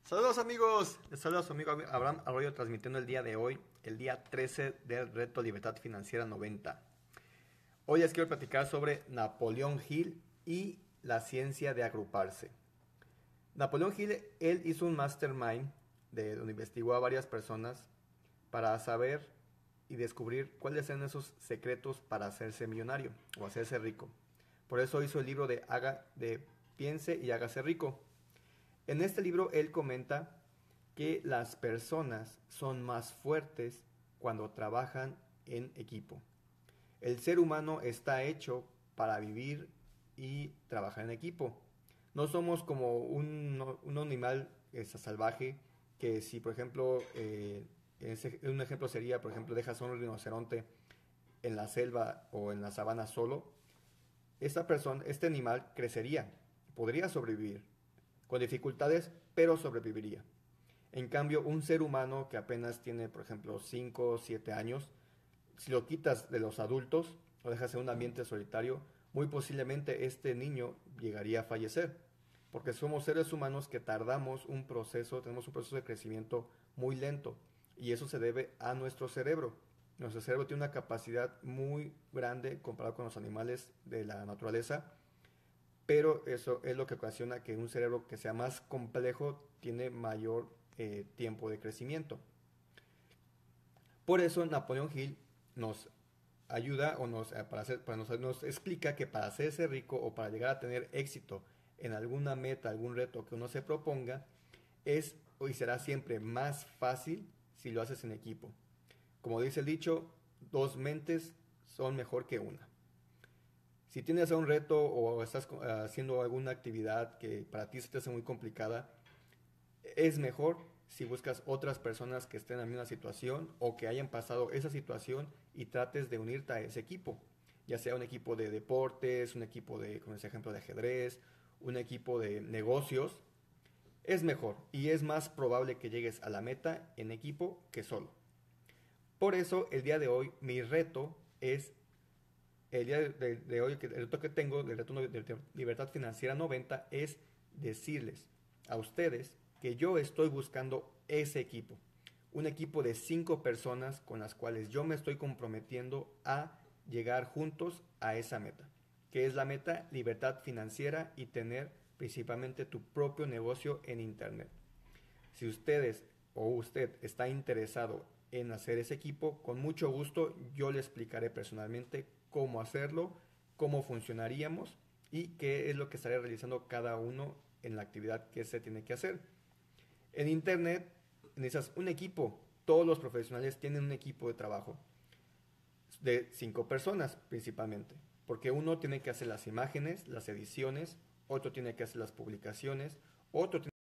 Saludos amigos, les saluda a su amigo Abraham Arroyo transmitiendo el día de hoy, el día 13 del reto Libertad Financiera 90. Hoy les quiero platicar sobre Napoleón Hill y la ciencia de agruparse. Napoleón Hill, él hizo un mastermind donde investigó a varias personas para saber y descubrir cuáles eran esos secretos para hacerse millonario o hacerse rico. Por eso hizo el libro de Piense y hágase rico. En este libro él comenta que las personas son más fuertes cuando trabajan en equipo. El ser humano está hecho para vivir y trabajar en equipo. No somos como un animal salvaje que si por ejemplo, un ejemplo sería, por ejemplo, dejas a un rinoceronte en la selva o en la sabana solo, este animal crecería, podría sobrevivir, con dificultades, pero sobreviviría. En cambio, un ser humano que apenas tiene, por ejemplo, 5 o 7 años, si lo quitas de los adultos o dejas en un ambiente solitario, muy posiblemente este niño llegaría a fallecer. Porque somos seres humanos que tenemos un proceso de crecimiento muy lento. Y eso se debe a nuestro cerebro. Nuestro cerebro tiene una capacidad muy grande comparado con los animales de la naturaleza, pero eso es lo que ocasiona que un cerebro que sea más complejo tiene mayor tiempo de crecimiento. Por eso Napoleón Hill nos ayuda o nos explica que para hacerse rico o para llegar a tener éxito en alguna meta, algún reto que uno se proponga, es y será siempre más fácil si lo haces en equipo. Como dice el dicho, dos mentes son mejor que una. Si tienes un reto o estás haciendo alguna actividad que para ti se te hace muy complicada, es mejor si buscas otras personas que estén en la misma situación o que hayan pasado esa situación y trates de unirte a ese equipo. Ya sea un equipo de deportes, un equipo como ese ejemplo de ajedrez, un equipo de negocios, es mejor y es más probable que llegues a la meta en equipo que solo. Por eso el día de hoy mi reto es el día de hoy, el reto que tengo, el reto de Libertad Financiera 90, es decirles a ustedes que yo estoy buscando ese equipo. Un equipo de 5 personas con las cuales yo me estoy comprometiendo a llegar juntos a esa meta. Que es la meta libertad financiera y tener principalmente tu propio negocio en Internet. Si ustedes o usted está interesado en hacer ese equipo, con mucho gusto yo le explicaré personalmente cómo hacerlo, cómo funcionaríamos y qué es lo que estaré realizando cada uno en la actividad que se tiene que hacer. En Internet necesitas un equipo. Todos los profesionales tienen un equipo de trabajo de 5 personas principalmente, porque uno tiene que hacer las imágenes, las ediciones, otro tiene que hacer las publicaciones, otro tiene